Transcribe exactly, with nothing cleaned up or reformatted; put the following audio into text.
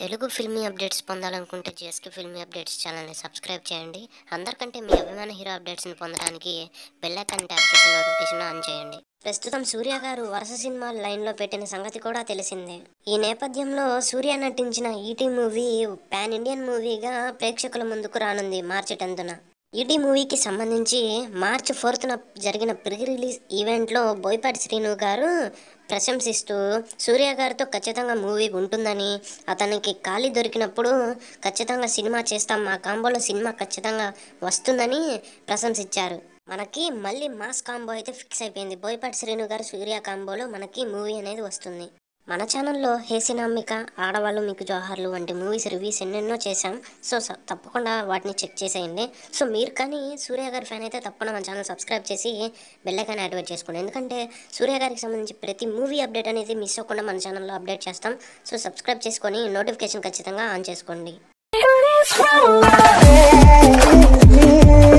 Telugu filmy updates పొందాలనుకుంటే JSK filmy updates ఛానల్ని subscribe చేయండి. అందరికంటే మీ అభిమాన హీరో అప్డేట్స్ని పొందడానికి బెల్ ఐకాన్ ట్యాప్ చేసి నోటిఫికేషన్ ఆన్ చేయండి. ప్రస్తుతం సూర్య గారు వరుస సినిమాలు లైన్లో పెట్టిన సంగతి కూడా తెలిసిందే. ఈ నేపథ్యంలో సూర్య నటించిన ఈటీ మూవీ పాన్ ఇండియన్ మూవీగా ప్రేక్షకుల ముందుకు రానుంది మార్చి టెన్త్న. ఈటీ మూవీకి సంబంధించి మార్చి ఫోర్త్న జరిగిన ప్రీ రిలీజ్ ఈవెంట్లో బోయపాటి శ్రీను గారు ప్రశంసిస్తూ సూర్య గారితో ఖచ్చితంగా మూవీ ఉంటుందని, అతనికి ఖాళీ దొరికినప్పుడు ఖచ్చితంగా సినిమా చేస్తాం, మా కాంబోలో సినిమా ఖచ్చితంగా వస్తుందని ప్రశంసించారు. మనకి మళ్ళీ మాస్ కాంబో అయితే ఫిక్స్ అయిపోయింది. బోయపాటి శ్రీను గారు సూర్య కాంబోలో మనకి మూవీ అనేది వస్తుంది. మన ఛానల్లో హేసినామిక, ఆడవాళ్ళు మీకు జోహార్లు వంటి మూవీస్ రివ్యూస్ ఎన్నెన్నో చేశాం. సో తప్పకుండా వాటిని చెక్ చేసేయండి. సో మీరు కానీ సూర్య గారి ఫ్యాన్ అయితే తప్పకుండా మన ఛానల్ సబ్స్క్రైబ్ చేసి బెల్ ఐకాన్ యాక్టివేట్ చేసుకోండి. ఎందుకంటే సూర్య గారికి సంబంధించి ప్రతి మూవీ అప్డేట్ అనేది మిస్ అవ్వకుండా మన ఛానల్లో అప్డేట్ చేస్తాం. సో సబ్స్క్రైబ్ చేసుకొని నోటిఫికేషన్ ఖచ్చితంగా ఆన్ చేసుకోండి.